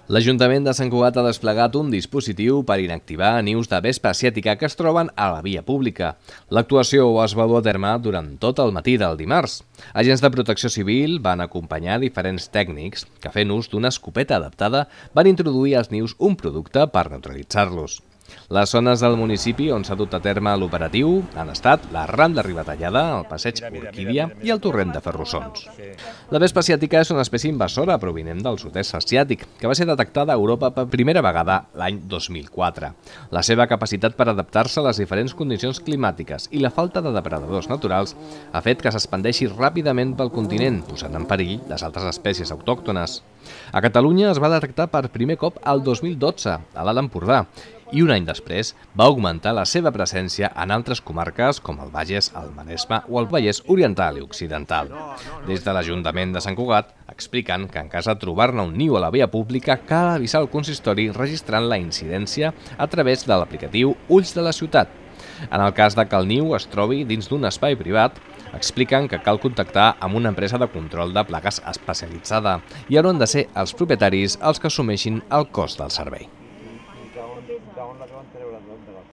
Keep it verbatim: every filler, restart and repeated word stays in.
L'Ajuntament de Sant Cugat ha desplegat un dispositiu per inactivar nius de vespa asiàtica que es troben a la via pública. L'actuació es va dur a terme durant tot el matí del dimarts. Agents de protecció civil van acompanyar diferents tècnics que, fent ús d'una escopeta adaptada, van introduir als nius un producte per neutralitzar-los. Les zones del municipi on s'ha dut a terme l'operatiu han estat la Rambla Ribatallada, el Passeig Orquídia i el Torrent de Ferrussons. La vespa asiàtica és una espècie invasora provinent del sud-est asiàtic, que va ser detectada a Europa per primera vegada l'any dos mil quatre. La seva capacitat per adaptar-se a les diferents condicions climàtiques i la falta de depredadors naturals ha fet que s'expandeixi ràpidament pel continent, posant en perill les altres espècies autòctones. A Catalunya es va detectar per primer cop el dos mil dotze, a l'Alt Empordà, i un any després va augmentar la seva presència en altres comarques com el Bages, el Maresme o el Vallès Oriental i Occidental. Des de l'Ajuntament de Sant Cugat expliquen que en cas de trobar-ne un niu a la via pública cal avisar el consistori registrant la incidència a través de l'aplicatiu Ulls de la Ciutat. En el cas de que el niu es trobi dins d'un espai privat, expliquen que cal contactar amb una empresa de control de plagues especialitzada i hauran de ser els propietaris els que assumeixin el cost del servei.